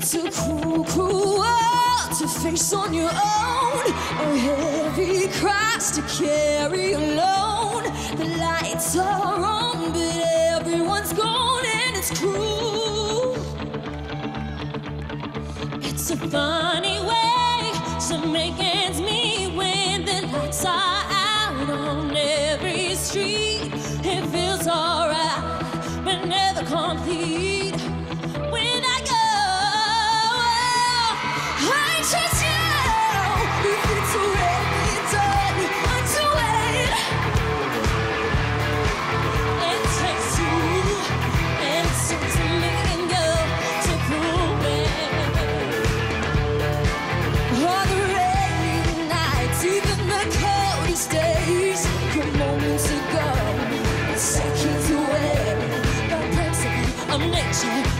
It's a cruel, cruel world to face on your own. A heavy cross to carry alone. The lights are on, but everyone's gone, and it's cruel. It's a funny way to make ends meet when the lights are out on every street. It feels alright, but never complete. When I go, I trust you. If it's already done, to wait. It takes two, and it takes a million girls to prove it. All the rainy nights, even the coldest days, from moments ago, seconds away, by principle of nature.